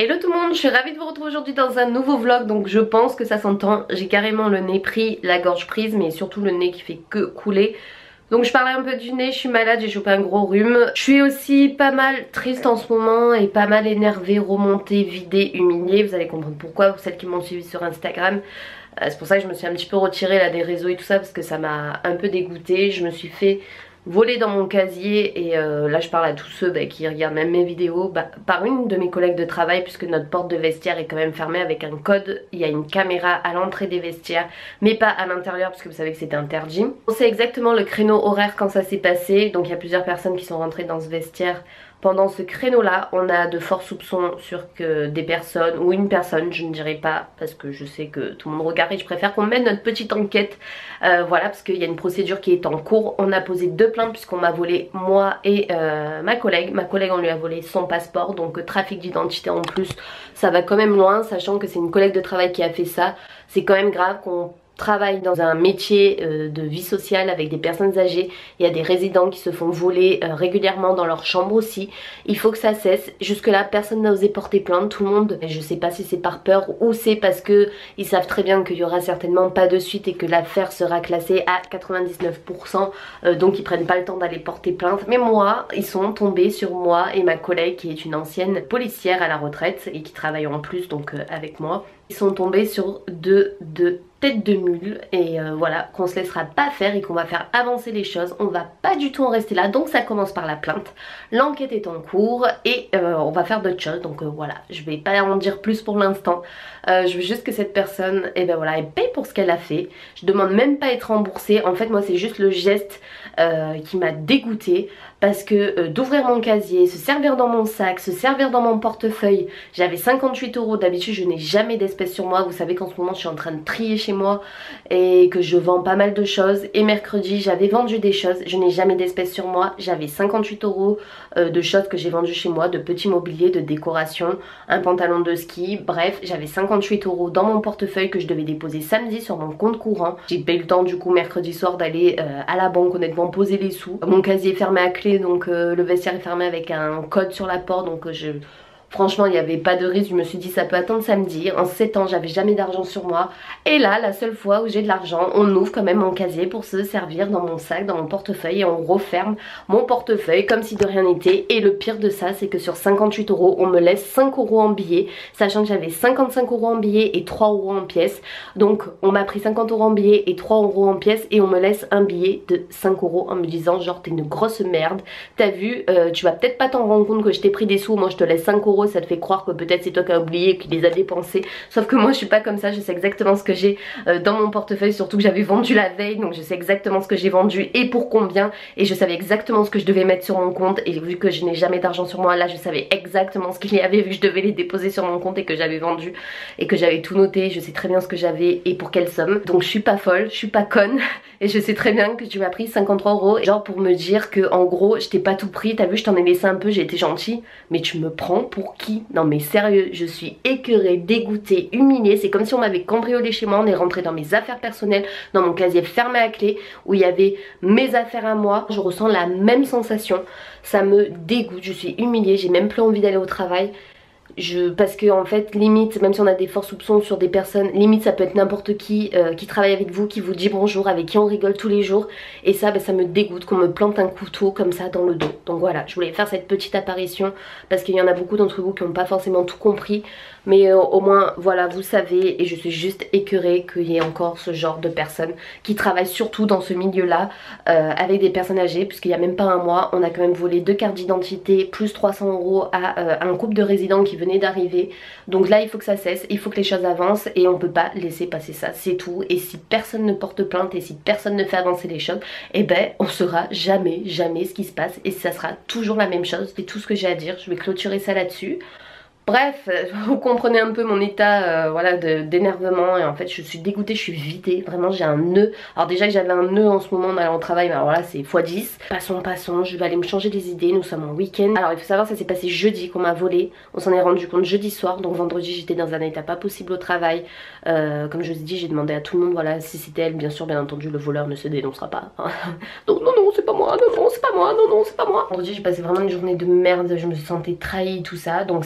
Hello tout le monde, je suis ravie de vous retrouver aujourd'hui dans un nouveau vlog. Donc je pense que ça s'entend, j'ai carrément le nez pris, la gorge prise, mais surtout le nez qui fait que couler. Donc je parlais un peu du nez, je suis malade, j'ai chopé un gros rhume. Je suis aussi pas mal triste en ce moment et pas mal énervée, remontée, vidée, humiliée. Vous allez comprendre pourquoi, pour celles qui m'ont suivi sur Instagram. C'est pour ça que je me suis un petit peu retirée là des réseaux et tout ça, parce que ça m'a un peu dégoûtée. Je me suis fait voler dans mon casier et là je parle à tous ceux qui regardent même mes vidéos par une de mes collègues de travail, puisque notre porte de vestiaire est quand même fermée avec un code. Il y a une caméra à l'entrée des vestiaires mais pas à l'intérieur, parce que vous savez que c'était interdit. On sait exactement le créneau horaire quand ça s'est passé, donc il y a plusieurs personnes qui sont rentrées dans ce vestiaire pendant ce créneau là. On a de forts soupçons sur que des personnes, ou une personne, je ne dirais pas parce que je sais que tout le monde regarde et je préfère qu'on mène notre petite enquête, voilà, parce qu'il y a une procédure qui est en cours. On a posé 2 plaintes puisqu'on m'a volé moi et ma collègue. On lui a volé son passeport, donc trafic d'identité en plus, ça va quand même loin, sachant que c'est une collègue de travail qui a fait ça. C'est quand même grave qu'on travaille dans un métier de vie sociale avec des personnes âgées. Il y a des résidents qui se font voler régulièrement dans leur chambre aussi. Il faut que ça cesse. Jusque là personne n'a osé porter plainte, tout le monde, je sais pas si c'est par peur ou c'est parce que ils savent très bien qu'il y aura certainement pas de suite et que l'affaire sera classée à 99%, donc ils prennent pas le temps d'aller porter plainte. Mais moi, ils sont tombés sur moi et ma collègue qui est une ancienne policière à la retraite et qui travaille en plus donc avec moi. Ils sont tombés sur deux têtes de mule et voilà, qu'on se laissera pas faire et qu'on va faire avancer les choses. On va pas du tout en rester là, donc ça commence par la plainte. L'enquête est en cours et on va faire d'autres choses, donc voilà, je vais pas en dire plus pour l'instant. Je veux juste que cette personne, et ben voilà, elle paye pour ce qu'elle a fait. Je demande même pas à être remboursée. En fait moi c'est juste le geste qui m'a dégoûtée, parce que d'ouvrir mon casier, se servir dans mon sac, se servir dans mon portefeuille. J'avais 58 €, d'habitude je n'ai jamais d'espèces sur moi. Vous savez qu'en ce moment je suis en train de trier chez moi et que je vends pas mal de choses. Et mercredi j'avais vendu des choses, je n'ai jamais d'espèces sur moi. J'avais 58 € de choses que j'ai vendues chez moi, de petits mobiliers, de décoration, un pantalon de ski, bref j'avais 58 € dans mon portefeuille que je devais déposer samedi sur mon compte courant. J'ai pas eu le temps du coup mercredi soir d'aller à la banque honnêtement poser les sous. Mon casier est fermé à clé, donc le vestiaire est fermé avec un code sur la porte, donc franchement il n'y avait pas de risque. Je me suis dit ça peut attendre samedi. En 7 ans j'avais jamais d'argent sur moi, et là la seule fois où j'ai de l'argent, on ouvre quand même mon casier pour se servir dans mon sac, dans mon portefeuille, et on referme mon portefeuille comme si de rien n'était. Et le pire de ça c'est que sur 58 € on me laisse 5 € en billets, sachant que j'avais 55 € en billets et 3 € en pièces. Donc on m'a pris 50 € en billets et 3 € en pièces, et on me laisse un billet de 5 € en me disant genre t'es une grosse merde, t'as vu, tu vas peut-être pas t'en rendre compte que je t'ai pris des sous, moi je te laisse 5 €, ça te fait croire que peut-être c'est toi qui as oublié et qui les a dépensés. Sauf que moi je suis pas comme ça, je sais exactement ce que j'ai dans mon portefeuille, surtout que j'avais vendu la veille, donc je sais exactement ce que j'ai vendu et pour combien, et je savais exactement ce que je devais mettre sur mon compte. Et vu que je n'ai jamais d'argent sur moi, là je savais exactement ce qu'il y avait, vu que je devais les déposer sur mon compte et que j'avais vendu et que j'avais tout noté. Je sais très bien ce que j'avais et pour quelle somme, donc je suis pas folle, je suis pas conne et je sais très bien que tu m'as pris 53 €, genre pour me dire que en gros je t'ai pas tout pris, t'as vu, je t'en ai laissé un peu, j'ai été gentille, mais tu me prends pour qui? Non mais sérieux, je suis écœurée, dégoûtée, humiliée. C'est comme si on m'avait cambriolé chez moi. On est rentré dans mes affaires personnelles, dans mon casier fermé à clé où il y avait mes affaires à moi. Je ressens la même sensation, ça me dégoûte, je suis humiliée, j'ai même plus envie d'aller au travail. Parce que en fait limite, même si on a des forts soupçons sur des personnes, limite ça peut être n'importe qui travaille avec vous, qui vous dit bonjour, avec qui on rigole tous les jours, et ça ça me dégoûte qu'on me plante un couteau comme ça dans le dos. Donc voilà, je voulais faire cette petite apparition parce qu'il y en a beaucoup d'entre vous qui n'ont pas forcément tout compris, mais au moins voilà, vous savez. Et je suis juste écœurée qu'il y ait encore ce genre de personnes qui travaillent surtout dans ce milieu là avec des personnes âgées, puisqu'il n'y a même pas un mois on a quand même volé 2 cartes d'identité plus 300 € à un couple de résidents qui venait d'arriver. Donc là il faut que ça cesse, il faut que les choses avancent et on peut pas laisser passer ça, c'est tout. Et si personne ne porte plainte et si personne ne fait avancer les choses, et on saura jamais ce qui se passe, et ça sera toujours la même chose. C'est tout ce que j'ai à dire, je vais clôturer ça là-dessus. Bref, vous comprenez un peu mon état voilà, d'énervement, et en fait je suis dégoûtée, je suis vidée, vraiment j'ai un nœud. Alors déjà que j'avais un nœud en ce moment en allant au travail, mais alors là c'est x10. Passons, je vais aller me changer les idées, nous sommes en week-end. Alors il faut savoir, ça s'est passé jeudi qu'on m'a volé, on s'en est rendu compte jeudi soir, donc vendredi j'étais dans un état pas possible au travail. Comme je vous ai dit, j'ai demandé à tout le monde, voilà, si c'était elle, bien sûr, bien entendu le voleur ne se dénoncera pas. Donc non c'est pas moi, non c'est pas moi, non c'est pas moi. Vendredi j'ai passé vraiment une journée de merde, je me sentais trahie, tout ça. Donc samedi matin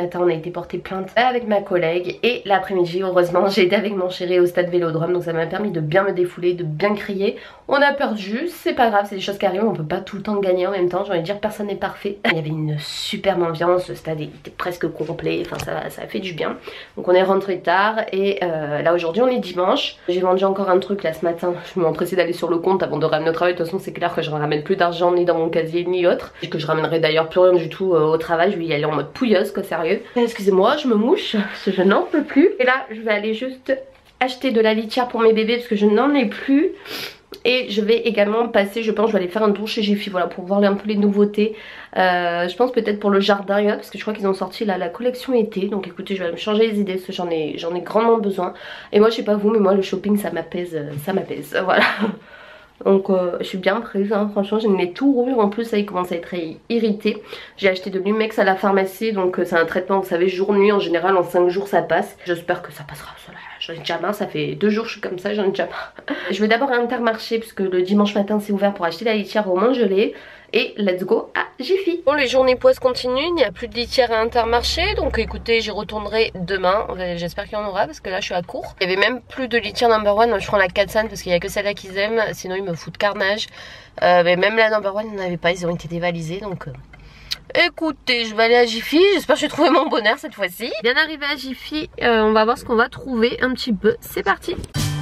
matin on a été porter plainte avec ma collègue. Et l'après-midi heureusement j'ai été avec mon chéri au stade Vélodrome. Donc ça m'a permis de bien me défouler, de bien crier. On a perdu, c'est pas grave, c'est des choses qui arrivent. On peut pas tout le temps gagner en même temps. J'ai envie de dire personne n'est parfait. Il y avait une superbe ambiance, le stade était presque complet. Enfin ça a fait du bien. Donc on est rentré tard. Et là aujourd'hui on est dimanche. J'ai vendu encore un truc là ce matin. Je me suis empressée d'aller sur le compte avant de ramener au travail. De toute façon c'est clair que je ne ramène plus d'argent ni dans mon casier ni autre. Et que je ramènerai d'ailleurs plus rien du tout au travail. Je vais y aller en mode pouilleuse quoi, sérieux. Excusez-moi, je me mouche parce que je n'en peux plus. Et là je vais aller juste acheter de la litière pour mes bébés parce que je n'en ai plus. Et je vais également passer, je pense je vais aller faire un tour chez Jiffy, voilà, pour voir un peu les nouveautés. Je pense peut-être pour le jardin et autres, parce que je crois qu'ils ont sorti là, la collection été. Donc écoutez, je vais me changer les idées parce que j'en ai grandement besoin. Et moi je sais pas vous, mais moi le shopping ça m'apaise, voilà. Donc je suis bien prise hein, franchement j'ai le nez tout rouge, en plus ça il commence à être irrité. J'ai acheté de l'Umex à la pharmacie, donc c'est un traitement vous savez jour-nuit, en général en 5 jours ça passe. J'espère que ça passera, j'en ai déjà marre, ça fait 2 jours que je suis comme ça, j'en ai déjà marre. Je vais d'abord à Intermarché parce que le dimanche matin c'est ouvert pour acheter la litière au moins je l'ai. Et let's go à Jiffy. Bon les journées poisses continuent, il n'y a plus de litière à Intermarché. Donc écoutez j'y retournerai demain. J'espère qu'il y en aura parce que là je suis à court. Il y avait même plus de litière number one. Moi je prends la Katsan parce qu'il n'y a que celle-là qu'ils aiment. Sinon ils me foutent carnage. Mais même la number one il n'y en avait pas, ils ont été dévalisés donc... Écoutez, je vais aller à Jiffy, j'espère que j'ai trouvé mon bonheur cette fois-ci. Bien arrivé à Jiffy, on va voir ce qu'on va trouver un petit peu. C'est parti.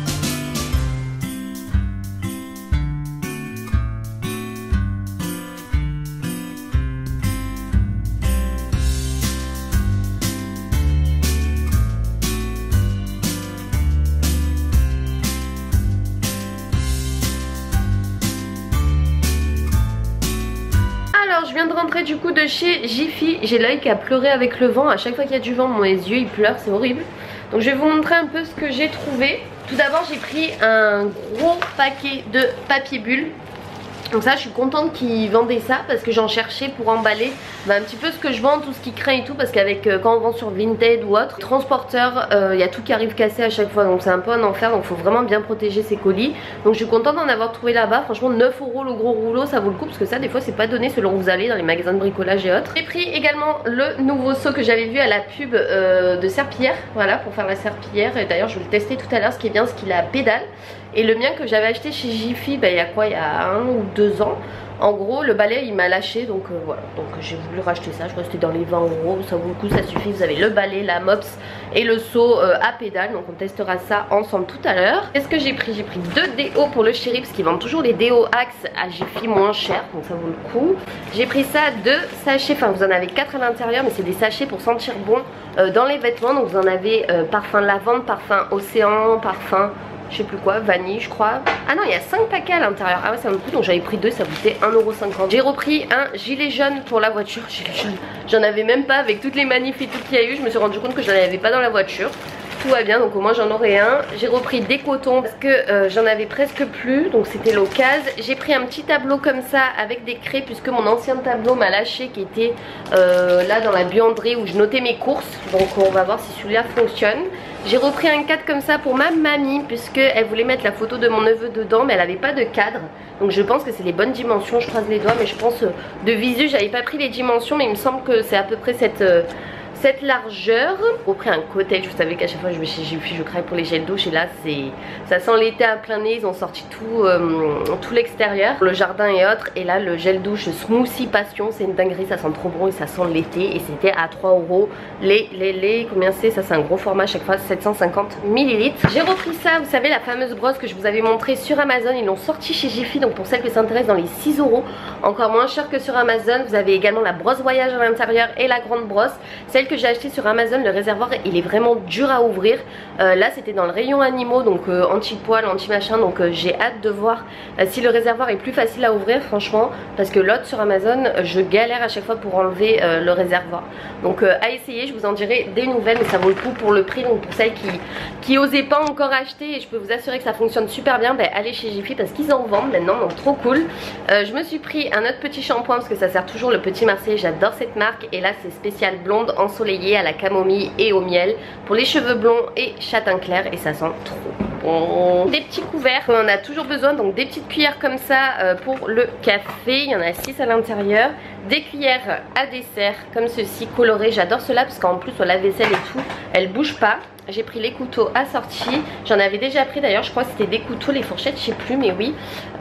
Je viens de rentrer du coup de chez Jiffy. J'ai l'œil qui a pleuré avec le vent. À chaque fois qu'il y a du vent, mes yeux ils pleurent, c'est horrible. Donc je vais vous montrer un peu ce que j'ai trouvé. Tout d'abord j'ai pris un gros paquet de papier bulle. Donc ça je suis contente qu'ils vendaient ça parce que j'en cherchais pour emballer un petit peu ce que je vends, tout ce qui craint et tout. Parce qu'avec quand on vend sur Vinted ou autre transporteur, il y a tout qui arrive cassé à chaque fois. Donc c'est un peu un enfer, donc il faut vraiment bien protéger ses colis. Donc je suis contente d'en avoir trouvé là-bas. Franchement 9 € le gros rouleau, ça vaut le coup. Parce que ça des fois c'est pas donné selon où vous allez dans les magasins de bricolage et autres. J'ai pris également le nouveau seau que j'avais vu à la pub de serpillière. Voilà pour faire la serpillière. Et d'ailleurs je vais le tester tout à l'heure. Ce qui est bien c'est qu'il a pédale. Et le mien que j'avais acheté chez Jiffy, il y a quoi, il y a 1 ou 2 ans. En gros le balai il m'a lâché donc voilà, donc j'ai voulu racheter ça, je crois que c'était dans les 20 €, ça vaut le coup, ça suffit. Vous avez le balai, la mops et le seau à pédale, donc on testera ça ensemble tout à l'heure. Qu'est-ce que j'ai pris? J'ai pris 2 déos pour le chéri parce qu'ils vendent toujours les déos Axe à Jiffy moins cher, donc ça vaut le coup. J'ai pris ça, 2 sachets, enfin vous en avez 4 à l'intérieur mais c'est des sachets pour sentir bon dans les vêtements. Donc vous en avez parfum lavande, parfum océan, parfum... je sais plus quoi, vanille je crois. Ah non il y a 5 paquets à l'intérieur. Ah ouais ça me coûte, donc j'avais pris 2, ça coûtait 1,50 €. J'ai repris un gilet jaune pour la voiture. Gilet jaune, j'en avais même pas avec toutes les manifs et tout qu'il y a eu. Je me suis rendu compte que je n'en avais pas dans la voiture. Tout va bien donc au moins j'en aurai un. J'ai repris des cotons parce que j'en avais presque plus, donc c'était l'occasion. J'ai pris un petit tableau comme ça avec des craies puisque mon ancien tableau m'a lâché qui était là dans la buanderie où je notais mes courses. Donc on va voir si celui-là fonctionne. J'ai repris un cadre comme ça pour ma mamie puisque elle voulait mettre la photo de mon neveu dedans mais elle avait pas de cadre. Donc je pense que c'est les bonnes dimensions, je croise les doigts, mais je pense de visu j'avais pas pris les dimensions mais il me semble que c'est à peu près cette largeur. J'ai repris un cottage, vous savez qu'à chaque fois je vais chez Jiffy je craque pour les gels douche et là ça sent l'été à plein nez. Ils ont sorti tout l'extérieur, le jardin et autres. Et là le gel douche Smoothie Passion, c'est une dinguerie, ça sent trop bon et ça sent l'été. Et c'était à 3 €. Les combien c'est? Ça c'est un gros format à chaque fois, 750 ml. J'ai repris ça, vous savez la fameuse brosse que je vous avais montré sur Amazon. Ils l'ont sorti chez Jiffy, donc pour celles qui s'intéressent dans les 6 €, encore moins cher que sur Amazon. Vous avez également la brosse voyage à l'intérieur et la grande brosse. Celle que j'ai acheté sur Amazon, le réservoir il est vraiment dur à ouvrir. Là c'était dans le rayon animaux, donc anti-poil, anti-machin. Donc j'ai hâte de voir si le réservoir est plus facile à ouvrir franchement. Parce que l'autre sur Amazon je galère à chaque fois pour enlever le réservoir. Donc à essayer, je vous en dirai des nouvelles. Mais ça vaut le coup pour le prix. Donc pour celles qui osaient pas encore acheter, et je peux vous assurer que ça fonctionne super bien, allez chez Jiffy parce qu'ils en vendent maintenant, donc trop cool. Je me suis pris un autre petit shampoing parce que ça sert toujours, le Petit Marseillais, j'adore cette marque. Et là c'est spécial blonde ensoleillée à la camomille et au miel pour les cheveux blonds et châtain clair et ça sent trop bon. Des petits couverts, on en a toujours besoin, donc des petites cuillères comme ça pour le café, il y en a 6 à l'intérieur. des cuillères à dessert comme ceci colorées. J'adore cela parce qu'en plus au lave-vaisselle et tout, elles bougent pas. J'ai pris les couteaux assortis, j'en avais déjà pris d'ailleurs, je crois que c'était des couteaux, les fourchettes, je sais plus mais oui.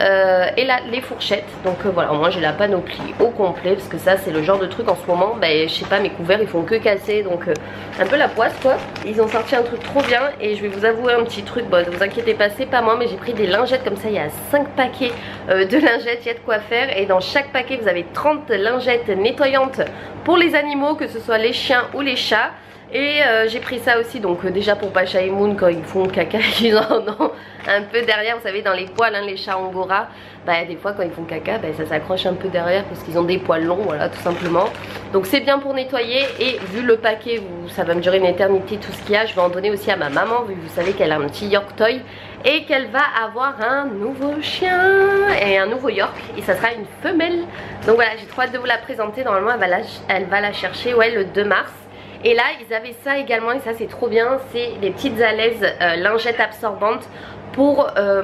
Et là les fourchettes, donc voilà, au moins j'ai la panoplie au complet parce que ça c'est le genre de truc en ce moment, je sais pas, mes couverts ils font que casser, donc un peu la poisse quoi. Ils ont sorti un truc trop bien et je vais vous avouer un petit truc, bon ne vous inquiétez pas, c'est pas moi, mais j'ai pris des lingettes comme ça, il y a 5 paquets de lingettes, il y a de quoi faire, et dans chaque paquet vous avez 30 lingettes nettoyantes pour les animaux, que ce soit les chiens ou les chats. Et j'ai pris ça aussi, donc déjà pour Pacha et Moon quand ils font caca, ils en ont un peu derrière, vous savez dans les poils, hein, les chats angora, des fois quand ils font caca, ça s'accroche un peu derrière parce qu'ils ont des poils longs, voilà tout simplement. Donc c'est bien pour nettoyer, et vu le paquet, ça va me durer une éternité tout ce qu'il y a, je vais en donner aussi à ma maman, vu que vous savez qu'elle a un petit York Toy et qu'elle va avoir un nouveau chien et un nouveau York, et ça sera une femelle. Donc voilà, j'ai trop hâte de vous la présenter, normalement elle va la chercher le 2 mars. Et là ils avaient ça également, et ça c'est trop bien, c'est des petites alaises lingettes absorbantes pour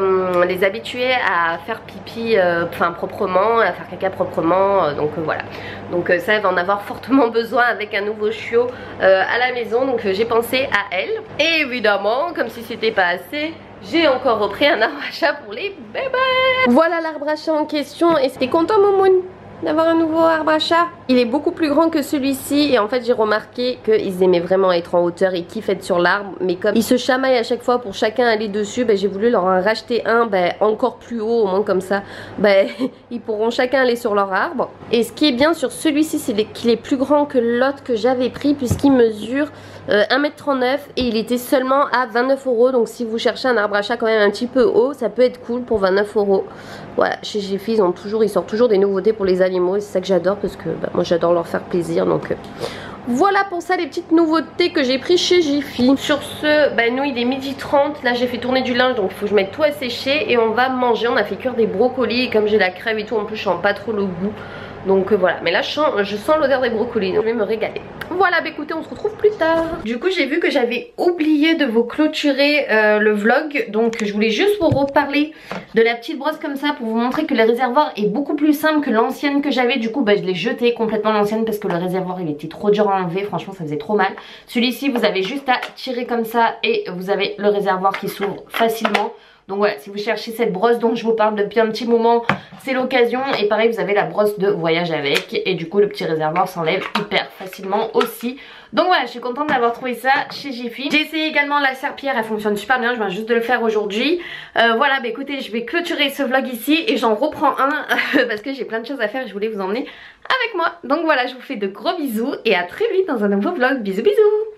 les habituer à faire pipi proprement, à faire caca proprement, donc voilà. Donc ça elle va en avoir fortement besoin avec un nouveau chiot à la maison, donc j'ai pensé à elle. Et évidemment, comme si c'était pas assez, j'ai encore repris un arbre à chat pour les bébés. Voilà l'arbre à chat en question, et c'était content Momoun d'avoir un nouveau arbre à chat. Il est beaucoup plus grand que celui-ci, et en fait j'ai remarqué qu'ils aimaient vraiment être en hauteur et kiffent être sur l'arbre, mais comme ils se chamaillent à chaque fois pour chacun aller dessus, j'ai voulu leur en racheter un encore plus haut, au moins comme ça ils pourront chacun aller sur leur arbre. Et ce qui est bien sur celui-ci, c'est qu'il est plus grand que l'autre que j'avais pris, puisqu'il mesure 1,39 m et il était seulement à 29 €. Donc si vous cherchez un arbre à chat quand même un petit peu haut, ça peut être cool pour 29 €. Voilà, chez Jiffy ils sortent toujours des nouveautés pour les animaux, et c'est ça que j'adore parce que moi j'adore leur faire plaisir. Donc voilà pour ça les petites nouveautés que j'ai pris chez Jiffy. Sur ce, nous il est 12h30, là j'ai fait tourner du linge, donc il faut que je mette tout à sécher et on va manger. On a fait cuire des brocolis, et comme j'ai la crève et tout, en plus je sens pas trop le goût. Donc voilà, mais là je sens l'odeur des brocolis, donc je vais me régaler. Voilà, écoutez, on se retrouve plus tard. Du coup j'ai vu que j'avais oublié de vous clôturer le vlog, donc je voulais juste vous reparler de la petite brosse comme ça pour vous montrer que le réservoir est beaucoup plus simple que l'ancienne que j'avais. Du coup je l'ai jeté complètement, l'ancienne, parce que le réservoir il était trop dur à enlever, franchement ça faisait trop mal. Celui-ci vous avez juste à tirer comme ça et vous avez le réservoir qui s'ouvre facilement. Donc voilà, si vous cherchez cette brosse dont je vous parle depuis un petit moment, c'est l'occasion. Et pareil, vous avez la brosse de voyage avec, et du coup le petit réservoir s'enlève hyper facilement aussi. Donc voilà, je suis contente d'avoir trouvé ça chez Jiffy. J'ai essayé également la serpillière, elle fonctionne super bien, je viens juste de le faire aujourd'hui. Voilà, écoutez, je vais clôturer ce vlog ici et j'en reprends un parce que j'ai plein de choses à faire et je voulais vous emmener avec moi. Donc voilà, je vous fais de gros bisous et à très vite dans un nouveau vlog. Bisous bisous.